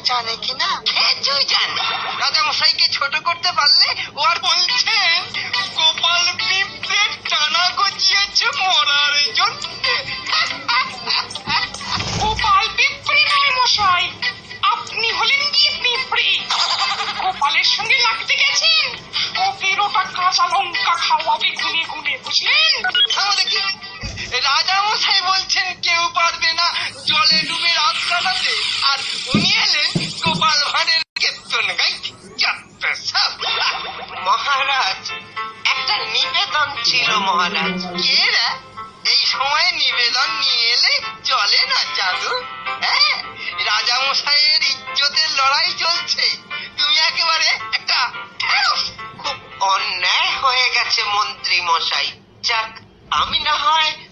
জানে কিনা? তুই জান। রাজামশাইকে ছোট করতে পারলে ও আর বলছেন গোপাল পিঁপড়ে টানা গজিয়েছে মরার জন্য। গোপাল পিঁপড়ে নয় মশাই, আপনি হলেন কি পিঁপড়ে। গোপালের সঙ্গে লাগতে গেছেন, ওকের ওটা কাঁচা লঙ্কা খাওয়াবে গুনে গুনে, বুঝলেন? দেখি, রাজামশাই বলছেন কেউ পারবে না জলে ডুবে রাত কাটাতে, আর উনি এলেন গোপাল ভাঁড়ের কীর্তন গাইতে। মহারাজ, একটা নিবেদন ছিল মহারাজ। কে রে এই সময় নিবেদন নিয়ে এলে চলে না জাদু? হ্যাঁ, রাজামশাইয়ের ইজ্জতের লড়াই চলছে, তুমি একেবারে একটা ঢেঁড়স। খুব অন্যায় হয়ে গেছে মন্ত্রী মশাই। যাক, আমি না হয়